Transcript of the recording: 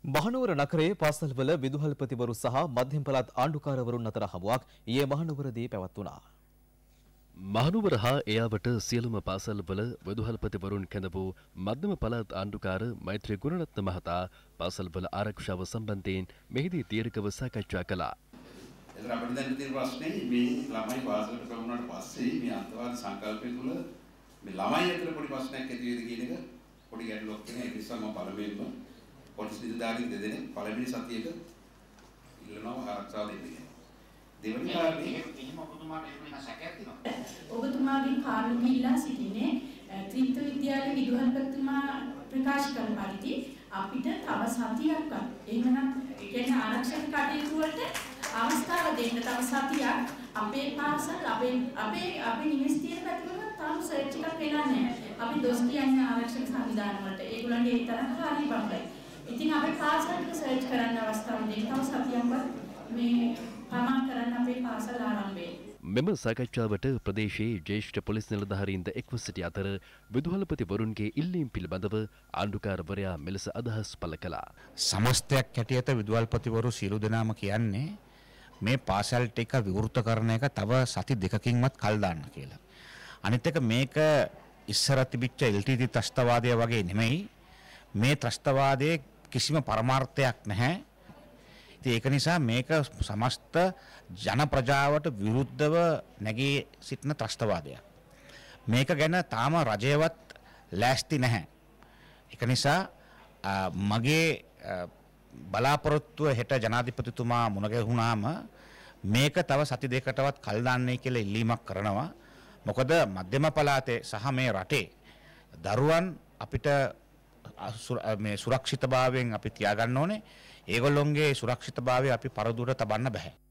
මහනුවර නගරයේ පාසල්වල විදුහල්පතිවරු සහ මධ්‍යම පළාත් ආණ්ඩුකාරවරුන් අතර හමුවක් ඊයේ මහනුවරදී පැවැත්වුණා. මහනුවර හා එයාවට සියලුම පාසල්වල විදුහල්පතිවරුන් කැඳ වූ මධ්‍යම පළාත් ආණ්ඩුකාර මෛත්‍රී ගුණරත්න මහතා පාසල්වල ආරක්ෂාව සම්බන්ධයෙන් මෙහිදී දීර්ඝව සාකච්ඡා කළා. එතන අපිට දැන් තියෙන ප්‍රශ්නේ මේ ළමයි පාසලට පැමුණාට පස්සේ මේ අන්තවාද සංකල්පය තුළ මේ ළමයි අතර පොඩි ප්‍රශ්නයක් ඇති වේද කියන එක පොඩි ගැටලුවක් තියෙනවා. ඒ නිසා මම පළමුවෙන්ම පොලිස් නිලධාරීන් දෙදෙනෙක් පළවෙනි සතියේට ඉල්ලනවා ආරක්ෂාව දෙන්න කියලා. දෙවෙනි කාරණේ එහෙම ඔබතුමාට එහෙම සැකයක් තියෙනවා. ඔබතුමාගේ කාරණු කිල්ලා සිටිනේ ත්‍රිත්ව විද්‍යාලයේ විදුහල්පතිතුමා ප්‍රකාශ කරන පරිදි අපිට තව සතියක්වත් එහෙමනම් කියන්නේ ආරක්ෂක කටයුතු වලට අවස්ථාව දෙන්න තව සතියක් අපේ පාසල් අපේ නිවෙස් තියෙන පැතිවල තාම සර්ච් එකක් වෙලා නැහැ. අපි දොස් කියන්නේ ආරක්ෂක සංවිධාන වලට. ඒගොල්ලන්ගේ ඒ තරම් හරි බම්බයි. ඉතින් අපේ පාසල් ටික සර්ච් කරන්න අවස්ථාව දෙන්න තව සතියක්වත් මේ ප්‍රමාණ කරන්න අපේ පාසල් ආරම්භයේ. මෙම සාකච්ඡාවට ප්‍රදේශයේ ජ්‍යෙෂ්ඨ පොලිස් නිලධාරීන්ද එක්ව සිටි අතර විදුහල්පතිවරුන්ගේ ඉල්ලීම් පිළිබඳව ආණ්ඩුකාරවරයා මෙලෙස අදහස් පළ කළා. සමස්තයක් හැටියට විදුහල්පතිවරු සියලු දෙනාම කියන්නේ මේ පාසල් ටික විවෘත කරන එක තව සති දෙකකින්වත් කල් දාන්න කියලා. අනිත් එක මේක ඉස්සර තිබිච්ච LTT ත්‍රස්තවාදය වගේ නෙමෙයි. මේ ත්‍රස්තවාදයේ කිසිම පරමාර්ථයක් නැහැ. ඉතින් ඒක නිසා මේක සමස්ත ජන ප්‍රජාවට විරුද්ධව නැගී සිටින ත්‍රස්තවාදයක්. මේක ගැන තාම රජයවත් ලෑස්ති නැහැ. ඒක නිසා මගේ බලාපොරොත්තුව හෙට ජනාධිපතිතුමා මුණ ගැහුණාම මේක තව සති දෙකකටවත් කල් දාන්නේ කියලා ඉල්ලීමක් කරනවා. මොකද මධ්‍යම පළාතේ සහ මේ රටේ දරුවන් අපිට මේ සුරක්ෂිතභාවයෙන් අපි තියාගන්න ඕනේ. ඒගොල්ලොන්ගේ සුරක්ෂිතභාවය අපි පරදුර තබන්න බෑ.